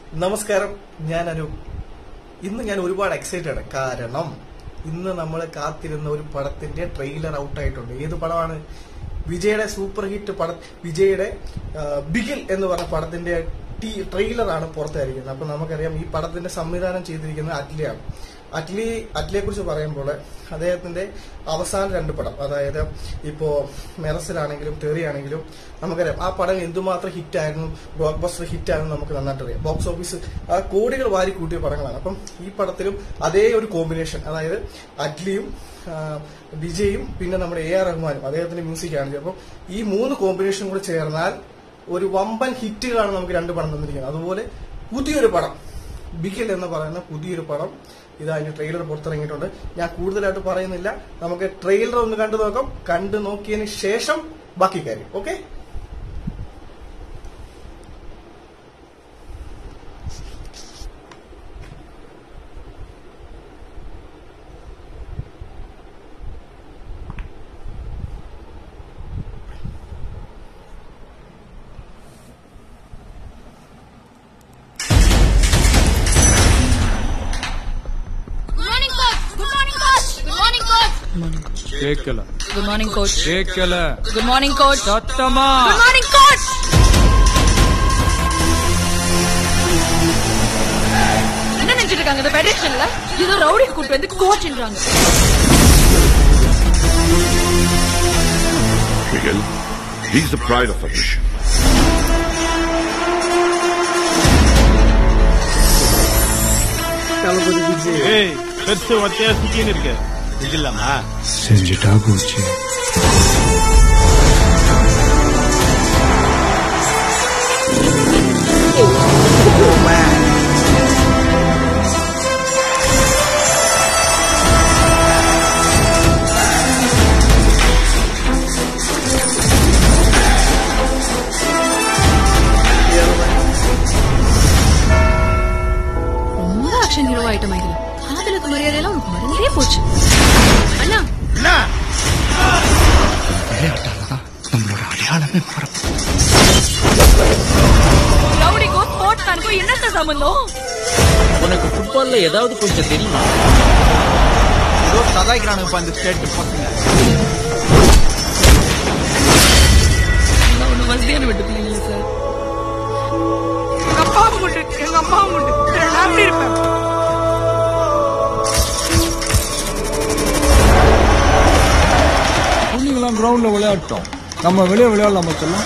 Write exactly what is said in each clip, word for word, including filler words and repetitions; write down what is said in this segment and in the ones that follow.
നമസ്കാരം, ഞാൻ അനൂപ്. ഇന്ന് ഞാൻ ഒരുപാട് എക്സൈറ്റഡ് ആണ്. കാരണം ഇന്ന് നമ്മൾ കാത്തിരുന്ന ഒരു പടത്തിന്റെ ട്രെയിലർ ഔട്ടായിട്ടുണ്ട്. ഏത് പടമാണ്? വിജയുടെ സൂപ്പർ ഹിറ്റ് പടം, വിജയുടെ ബിഗിൽ എന്ന് പറഞ്ഞ പടത്തിന്റെ ട്രെയിലറാണ് പുറത്തായിരിക്കുന്നത്. അപ്പൊ നമുക്കറിയാം ഈ പടത്തിന്റെ സംവിധാനം ചെയ്തിരിക്കുന്നത് അറ്റ്ലിയാണ്. അറ്റ്ലി അറ്റ്ലിയെ കുറിച്ച് പറയുമ്പോൾ അദ്ദേഹത്തിന്റെ അവസാന രണ്ട് പടം, അതായത് ഇപ്പോ മെറസിലാണെങ്കിലും തെറിയാണെങ്കിലും നമുക്കറിയാം ആ പടം എന്തുമാത്രം ഹിറ്റായിരുന്നു, ബ്ലോക്ക് ബസ്റ്റർ ഹിറ്റായിരുന്നു നമുക്ക് നന്നായിട്ട് അറിയാം. ബോക്സ് ഓഫീസ് ആ കോടികൾ വാരി കൂട്ടിയ പടങ്ങളാണ്. അപ്പം ഈ പടത്തിലും അതേ ഒരു കോമ്പിനേഷൻ, അതായത് അറ്റ്ലിയും വിജയും പിന്നെ നമ്മുടെ എ ആർ റഹ്മാനും അദ്ദേഹത്തിന്റെ മ്യൂസിക്കാണ്. അപ്പം ഈ മൂന്ന് കോമ്പിനേഷൻ കൂടെ ചേർന്നാൽ ഒരു വമ്പൻ ഹിറ്റുകളാണ് നമുക്ക് രണ്ട് പടം തന്നിരിക്കുന്നത്. അതുപോലെ പുതിയൊരു പടം ബിഗിൽ എന്ന് പറയുന്ന പുതിയൊരു പടം ഇത് അതിന്റെ ട്രെയിലർ പുറത്തിറങ്ങിയിട്ടുണ്ട്. ഞാൻ കൂടുതലായിട്ട് പറയുന്നില്ല, നമുക്ക് ട്രെയിലർ ഒന്ന് കണ്ടു നോക്കാം. കണ്ടു നോക്കിയതിന് ശേഷം ബാക്കി കാര്യം. Okay, Shekala. Good morning, coach. Shekala. Good morning, coach. Tattama. Good morning, coach. என்ன நினைச்சிட்டு இருக்காங்க இந்த ஃபெடரேஷன்ல? இது ரவுடி கூட்டு வந்து கோச்ன்றாங்க. Miguel, he's the pride of our mission. Hey, பெருசு வத்தியா சுத்தின்னு இருக்க. இல்லம்மா செஞ்சுட்டா போச்சு. ரொம்ப ஆக்ஷன் ஹீரோ ஆயிட்ட மைக்கேல். காதலுக்கு மரியாதையெல்லாம் உனக்கு மறந்தே போச்சு. அண்ணா விளையாட்டாலதான் நம்மளோட அடையாளமே மறப்பு. ரவுடிக்கோ ஸ்போர்ட்ஸ் மேனுக்கோ என்னத்த சம்பந்தம்? உனக்கு ஃபுட்பால்ல ஏதாவது கொஞ்சம் தெரியுமா? ஏதோ கதாய்க்கிறானுங்க அந்த ஸ்டேட் பசங்க. நான் ஒன்னும் வசதியான விட்டு பிள்ளைங்களே சார். எங்க அப்பாவும் உண்டு, எங்க அம்மாவும் உண்டு. நான் எப்படி இருப்பேன்? புள்ளிங்களாம் கிரவுண்ட்ல விளையாட்டோம், நம்ம வெளியே விளையாடலாமா சொல்ல?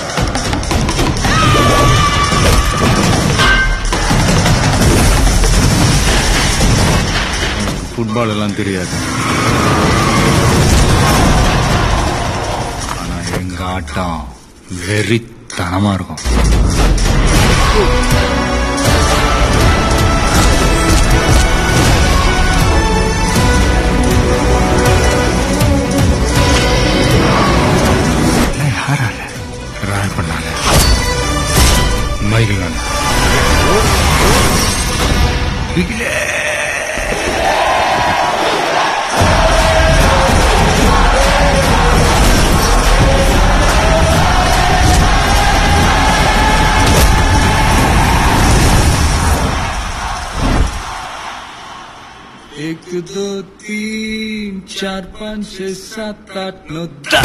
ஃபுட்பால் எல்லாம் தெரியாது, ஆனா எங்க ஆட்டம் வெறித்தனமா இருக்கும். யாரால ராய் பண்ணாங்க? மைக்கேல் एक दो तीन चार पाँच छह सात आठ नौ दस.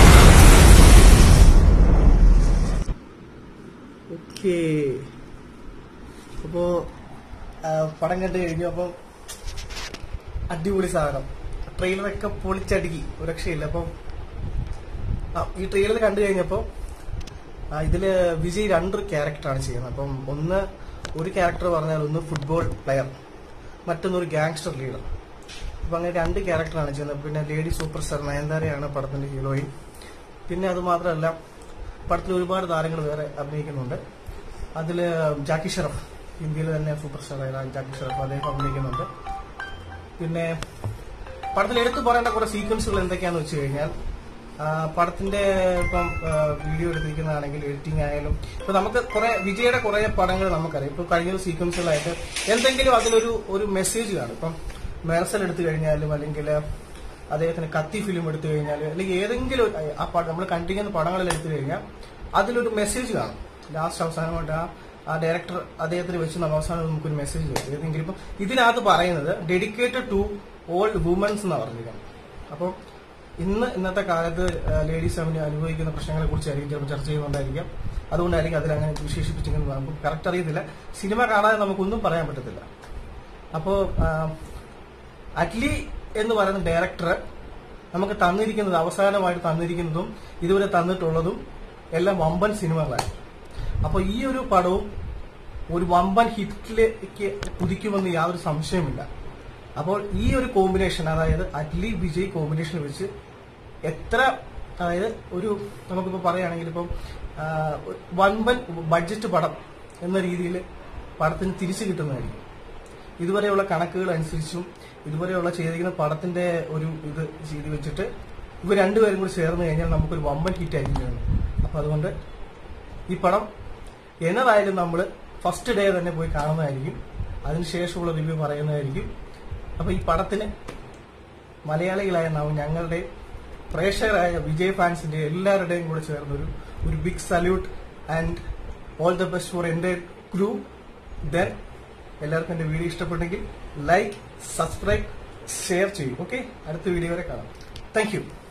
ഓക്കെ. അപ്പോ പടം കണ്ടു കഴിഞ്ഞു. അപ്പം അടിപൊളി സാധനം. ട്രെയിലറൊക്കെ പൊളിച്ചടുക്കി, ഒരു രക്ഷയില്ല. അപ്പം ഈ ട്രെയിലർ കണ്ടു കഴിഞ്ഞപ്പോ ഇതില് വിജയ് രണ്ട് ക്യാരക്ടറാണ് ചെയ്യുന്നത്. അപ്പം ഒന്ന് ഒരു ക്യാരക്ടർ പറഞ്ഞാൽ ഒന്ന് ഫുട്ബോൾ പ്ലെയർ, മറ്റൊന്നൊരു ഗാങ്സ്റ്റർ ലീഡർ. അപ്പൊ അങ്ങനെ രണ്ട് ക്യാരക്ടറാണ് ചെയ്യുന്നത്. പിന്നെ ലേഡി സൂപ്പർ സ്റ്റാർ നയൻതാരയാണ് പടത്തിന്റെ ഹീറോയിൻ. പിന്നെ അത് മാത്രമല്ല പടത്തിൽ ഒരുപാട് താരങ്ങൾ വേറെ അഭിനയിക്കുന്നുണ്ട്. അതില് ജാക്കി ഷറഫ്, ഇന്ത്യയിൽ തന്നെ സൂപ്പർ സ്റ്റാർ ആയ ജാക്കി ഷറഫ്, അദ്ദേഹം അഭിനയിക്കുന്നുണ്ട്. പിന്നെ പടത്തിൽ എടുത്തു പറയേണ്ട കുറെ സീക്വൻസുകൾ എന്തൊക്കെയാന്ന് വെച്ച് കഴിഞ്ഞാൽ, പടത്തിന്റെ ഇപ്പം വീഡിയോ എടുത്തിരിക്കുന്നതാണെങ്കിൽ എഡിറ്റിംഗ് ആയാലും ഇപ്പൊ നമുക്ക് കുറെ വിജയുടെ കുറെ പടങ്ങൾ നമുക്കറിയാം. ഇപ്പൊ കഴിഞ്ഞ സീക്വൻസുകളായിട്ട് എന്തെങ്കിലും അതിലൊരു ഒരു മെസ്സേജ് കാണും. ഇപ്പം മെർസൽ എടുത്തു കഴിഞ്ഞാലും അല്ലെങ്കിൽ അദ്ദേഹത്തിന് കത്തി ഫിലിം എടുത്തു കഴിഞ്ഞാൽ അല്ലെങ്കിൽ ഏതെങ്കിലും ആ പടം നമ്മൾ കണ്ടിരിക്കുന്ന പടങ്ങളിൽ എടുത്തു കഴിഞ്ഞാൽ അതിലൊരു മെസ്സേജ് കാണും. ലാസ്റ്റ് അവസാനമായിട്ട് ആ ആ ഡയറക്ടർ അദ്ദേഹത്തിന് വെച്ച് നമ്മൾ അവസാനം നമുക്കൊരു മെസ്സേജ് ചെയ്തു. ഏതെങ്കിലും ഇപ്പം ഇതിനകത്ത് പറയുന്നത് ഡെഡിക്കേറ്റഡ് ടു ഓൾ വുമൻസ് എന്നാണ് പറഞ്ഞിരിക്കുന്നത്. അപ്പം ഇന്ന് ഇന്നത്തെ കാലത്ത് ലേഡീസ് അവന് അനുഭവിക്കുന്ന പ്രശ്നങ്ങളെ കുറിച്ചായിരിക്കും ചിലപ്പോൾ ചർച്ച ചെയ്യുന്നുണ്ടായിരിക്കാം. അതുകൊണ്ടായിരിക്കും അതിലങ്ങനെ വിശേഷിപ്പിച്ചിരിക്കുന്നത്. നമുക്ക് കറക്റ്റ് അറിയത്തില്ല. സിനിമ കാണാതെ നമുക്കൊന്നും പറയാൻ പറ്റത്തില്ല. അപ്പോ അറ്റ്ലി എന്ന് പറയുന്ന ഡയറക്ടർ നമുക്ക് തന്നിരിക്കുന്നത്, അവസാനമായിട്ട് തന്നിരിക്കുന്നതും ഇതുവരെ തന്നിട്ടുള്ളതും എല്ലാം വമ്പൻ സിനിമകളാണ്. അപ്പൊ ഈ ഒരു പടവും ഒരു വമ്പൻ ഹിറ്റിലേക്ക് കുതിക്കുമെന്ന് യാതൊരു സംശയമില്ല. അപ്പോൾ ഈ ഒരു കോമ്പിനേഷൻ, അതായത് അറ്റ്ലി വിജയ് കോമ്പിനേഷൻ വെച്ച് എത്ര, അതായത് ഒരു നമുക്കിപ്പോൾ പറയുകയാണെങ്കിൽ ഇപ്പം വൻപൻ ബഡ്ജറ്റ് പടം എന്ന രീതിയിൽ പടത്തിന് തിരിച്ചു കിട്ടുന്നതായിരിക്കും. ഇതുവരെയുള്ള കണക്കുകൾ അനുസരിച്ചും ഇതുവരെയുള്ള ചെയ്തിരിക്കുന്ന പടത്തിന്റെ ഒരു ഇത് ചെയ്ത് വെച്ചിട്ട് ഇവർ രണ്ടുപേരും കൂടി ചേർന്ന് കഴിഞ്ഞാൽ നമുക്കൊരു വമ്പൻ ഹിറ്റ് ആയിരിക്കുകയാണ്. അപ്പൊ അതുകൊണ്ട് ഈ പടം എന്നതായാലും നമ്മൾ ഫസ്റ്റ് ഡേ തന്നെ പോയി കാണുന്നതായിരിക്കും. അതിനുശേഷമുള്ള റിവ്യൂ പറയുന്നതായിരിക്കും. അപ്പൊ ഈ പടത്തിന് മലയാളികളായ ഞങ്ങളുടെ പ്രേക്ഷകരായ വിജയ് ഫാൻസിന്റെ എല്ലാവരുടെയും കൂടെ ചേർന്നൊരു ഒരു big salute and all the best for എൻ്റെ ക്രൂ. ദെൻ എല്ലാവർക്കും എന്റെ വീഡിയോ ഇഷ്ടപ്പെട്ടെങ്കിൽ ലൈക്ക്, സബ്സ്ക്രൈബ്, ഷെയർ ചെയ്യും. ഓക്കെ, അടുത്ത വീഡിയോ വരെ കാണാം. Thank U.